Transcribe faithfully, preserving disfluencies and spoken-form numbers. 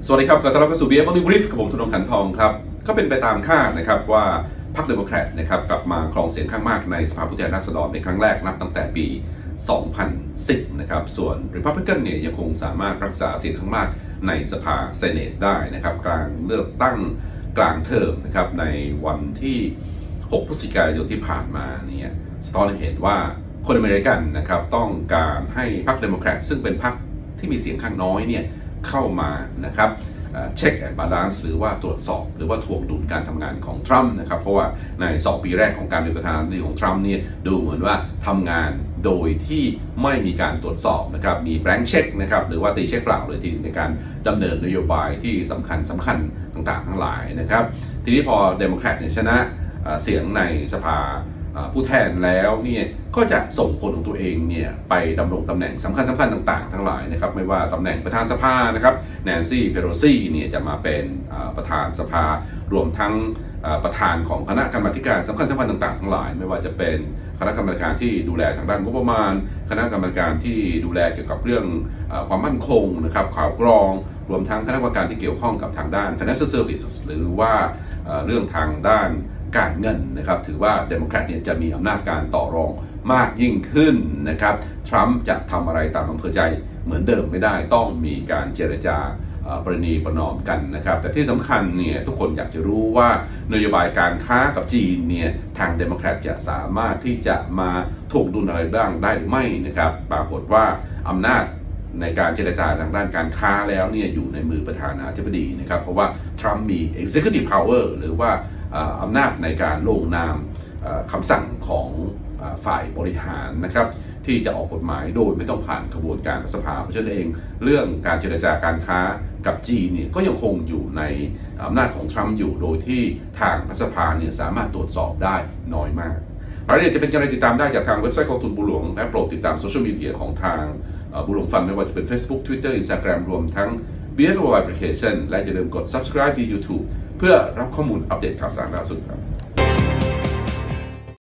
สวัสดีครับขอต้อนรับเข้าสู่ บี เอฟ Morning Brief กับผมธนงค์ ขันทองครับก็เป็นไปตามคาดนะครับว่าพรรคเดโมแครตนะครับกลับมาครองเสียงข้างมากในสภาผู้แทนราษฎรเป็นครั้งแรกนับตั้งแต่ปี สองพันสิบ นะครับส่วน Republican เนี่ยยังคงสามารถรักษาเสียงข้างมากในสภาเซเนตได้นะครับกลางเลือกตั้งกลางเทอมนะครับในวันที่ หก พฤศจิกายนที่ผ่านมาเนี่ยสะท้อนให้เห็นว่าคนอเมริกันนะครับต้องการให้พรรคเดโมแครตซึ่งเป็นพรรคที่มีเสียงข้างน้อยเนี่ยเข้ามานะครับเช็คแอนด์บาลานซ์หรือว่าตรวจสอบหรือว่าถ่วงดุลการทำงานของทรัมป์นะครับเพราะว่าในสองปีแรกของการเป็นประธานาธิบดีของทรัมป์เนี่ยดูเหมือนว่าทำงานโดยที่ไม่มีการตรวจสอบนะครับมีแบงค์เช็คนะครับหรือว่าตีเช็คเปล่าเลยทีในการดำเนินนโยบายที่สำคัญสำคัญต่างๆทั้งหลายนะครับทีนี้พอเดโมแครตชนะเสียงในสภาผู้แทนแล้วเนี่ยก็จะส่งคนของตัวเองเนี่ยไปดำรงตำแหน่งสำคัญสำคัญต่างๆทั้งหลายนะครับไม่ว่าตำแหน่งประธานสภานะครับแนนซี่เพโลซีเนี่ยจะมาเป็นประธานสภารวมทั้งประธานของคณะกรรมาการสำคัญสำคัญต่างๆทั้งหลายไม่ว่าจะเป็นคณะกรรมการที่ดูแลทางด้านงบประมาณคณะกรรมการที่ดูแลเกี่ยวกับเรื่องความมั่นคงนะครับข่าวกรองรวมทั้งคณะกรรมการที่เกี่ยวข้องกับทางด้าน financial services หรือว่าเรื่องทางด้านการเงินนะครับถือว่าเดโมแครตเนี่ยจะมีอำนาจการต่อรองมากยิ่งขึ้นนะครับทรัมป์จะทำอะไรตามอำเภอใจเหมือนเดิมไม่ได้ต้องมีการเจรจาประนีประนอมกันนะครับแต่ที่สำคัญเนี่ยทุกคนอยากจะรู้ว่านโยบายการค้ากับจีนเนี่ยทางเดโมแครตจะสามารถที่จะมาถ่วงดุลอะไรบ้างได้หรือไม่นะครับปรากฏว่าอำนาจในการเจรจาทางด้านการค้าแล้วเนี่ยอยู่ในมือประธานาธิบดีนะครับเพราะว่าทรัมป์มี executive power หรือว่าอำนาจในการลงนามคำสั่งของฝ่ายบริหารนะครับที่จะออกกฎหมายโดยไม่ต้องผ่านกระบวนการรัฐสภาเพราะฉะนั้นเองเรื่องการเจรจาการค้ากับจีนเนี่ยก็ยังคงอยู่ในอำนาจของทรัมป์อยู่โดยที่ทางรัฐสภาเนี่ยสามารถตรวจสอบได้น้อยมากรายละเอียดจะเป็นการติดตามได้จากทางเว็บไซต์กองทุนบัวหลวงและโปรดติดตามโซเชียลมีเดียของทางบัวหลวงฟันไม่ว่าจะเป็น Facebook Twitter Instagram รวมทั้ง บี เอฟ Mobile Application และอย่าลืมกด Subscribe ที่ YouTube เพื่อรับข้อมูลอัปเดตข่าวสารล่าสุดครับ